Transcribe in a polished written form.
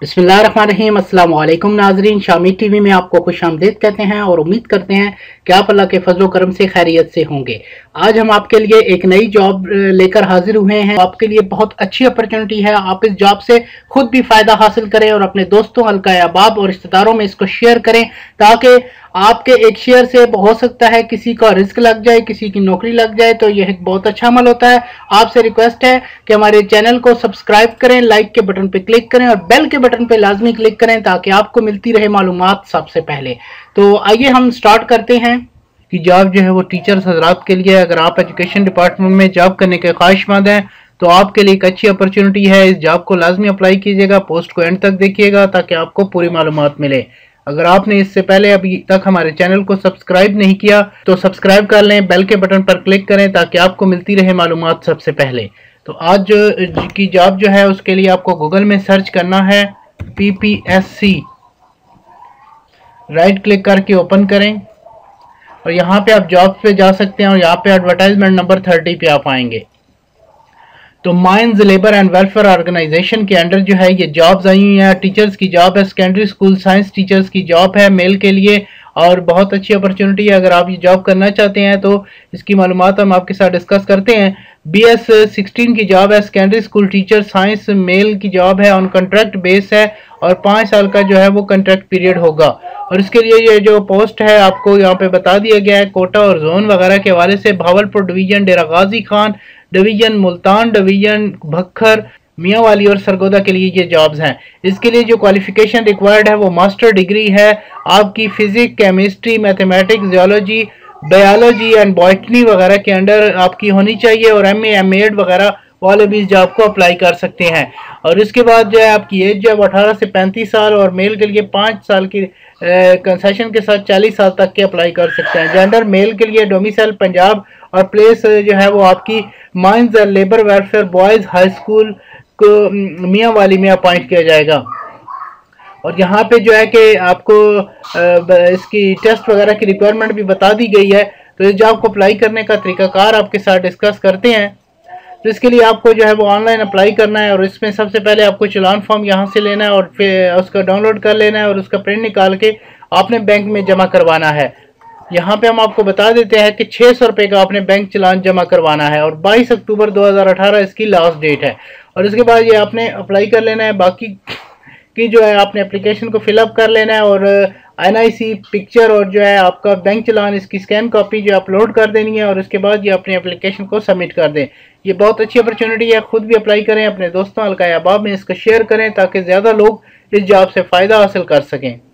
बिस्मिल्लाहिर्रहमानिर्रहीम। अस्सलाम वालेकुम नाजरीन, शामी टीवी में आपको खुशामदीद कहते हैं और उम्मीद करते हैं कि आप अल्लाह के फजल करम से खैरियत से होंगे। आज हम आपके लिए एक नई जॉब लेकर हाजिर हुए हैं। आपके लिए बहुत अच्छी अपॉर्चुनिटी है। आप इस जॉब से खुद भी फायदा हासिल करें और अपने दोस्तों, हल्का अहबाब और रिश्तेदारों में इसको शेयर करें, ताकि आपके एक शेयर से हो सकता है किसी का रिस्क लग जाए, किसी की नौकरी लग जाए। तो यह एक बहुत अच्छा अमल होता है। आपसे रिक्वेस्ट है कि हमारे चैनल को सब्सक्राइब करें, लाइक के बटन पर क्लिक करें और बेल के बटन पर लाजमी क्लिक करें ताकि आपको मिलती रहे मालूमात सबसे पहले। तो आइए हम स्टार्ट करते हैं कि जॉब जो है वो टीचर्स हजरात के लिए। अगर आप एजुकेशन डिपार्टमेंट में जॉब करने के ख्वाहिशमंद हैं तो आपके लिए एक अच्छी अपॉर्चुनिटी है। इस जॉब को लाजमी अप्लाई कीजिएगा। पोस्ट को एंड तक देखिएगा ताकि आपको पूरी मालूमात मिले। अगर आपने इससे पहले अभी तक हमारे चैनल को सब्सक्राइब नहीं किया तो सब्सक्राइब कर लें, बेल के बटन पर क्लिक करें ताकि आपको मिलती रहे मालूमात सबसे पहले। तो आज की जॉब जो है उसके लिए आपको गूगल में सर्च करना है PPSC। राइट क्लिक करके ओपन करें और यहाँ पे आप जॉब्स पे जा सकते हैं और यहाँ पे एडवर्टाइजमेंट नंबर 30 पे आप आएंगे। तो mines labour and welfare organisation के अंडर जो है ये जॉब्स आई हुई हैं। टीचर्स की जॉब है, सेकेंडरी स्कूल साइंस टीचर्स की जॉब है मेल के लिए और बहुत अच्छी अपॉर्चुनिटी है। अगर आप ये जॉब करना चाहते हैं तो इसकी मालूमात हम आपके साथ डिस्कस करते हैं। BS 16 की जॉब है, secondary school teacher science male की जॉब है, ऑन कॉन्ट्रैक्ट बेस है और 5 साल का जो है वो कॉन्ट्रैक्ट पीरियड होगा। और इसके लिए ये जो पोस्ट है आपको यहाँ पे बता दिया गया है कोटा और जोन वगैरह के हवाले से। Bahawalpur division, Dera Ghazi Khan division, Multan division, Bhakkar, Mianwali और सरगोदा के लिए ये जॉब्स हैं। इसके लिए जो क्वालिफिकेशन रिक्वायर्ड है वो मास्टर डिग्री है आपकी physics, chemistry, mathematics, geology, biology and botany वगैरह के अंडर आपकी होनी चाहिए और MA MAd वगैरह वाले भी इस जॉब को अप्लाई कर सकते हैं। और इसके बाद जो है आपकी एज जो है 18 से 35 साल और मेल के लिए 5 साल की कंसेशन के साथ 40 साल तक के अप्लाई कर सकते हैं। जेंडर मेल के लिए डोमिसाइल पंजाब और प्लेस जो है वो आपकी mines labour welfare boys high school को मियांवाली में अपॉइंट किया जाएगा। और यहाँ पे जो है कि आपको इसकी टेस्ट वगैरह की रिक्वायरमेंट भी बता दी गई है। तो इस जॉब को अप्लाई करने का तरीकाकार आपके साथ डिस्कस करते हैं। तो इसके लिए आपको जो है वो ऑनलाइन अप्लाई करना है और इसमें सबसे पहले आपको चलान फॉर्म यहाँ से लेना है और फिर उसका डाउनलोड कर लेना है और उसका प्रिंट निकाल के आपने बैंक में जमा करवाना है। यहाँ पे हम आपको बता देते हैं कि 600 रुपये का आपने बैंक चलान जमा करवाना है और 22 अक्टूबर 2018 इसकी लास्ट डेट है। और उसके बाद ये आपने अप्लाई कर लेना है। बाकी की जो है आपने एप्लीकेशन को फिलअप कर लेना है और NIC पिक्चर और जो है आपका बैंक चलान इसकी स्कैन कॉपी जो अपलोड कर देनी है और उसके बाद ये अपनी एप्लीकेशन को सबमिट कर दें। ये बहुत अच्छी अपॉर्चुनिटी है, खुद भी अप्लाई करें, अपने दोस्तों, हल्का अहबाब में इसको शेयर करें ताकि ज़्यादा लोग इस जॉब से फ़ायदा हासिल कर सकें।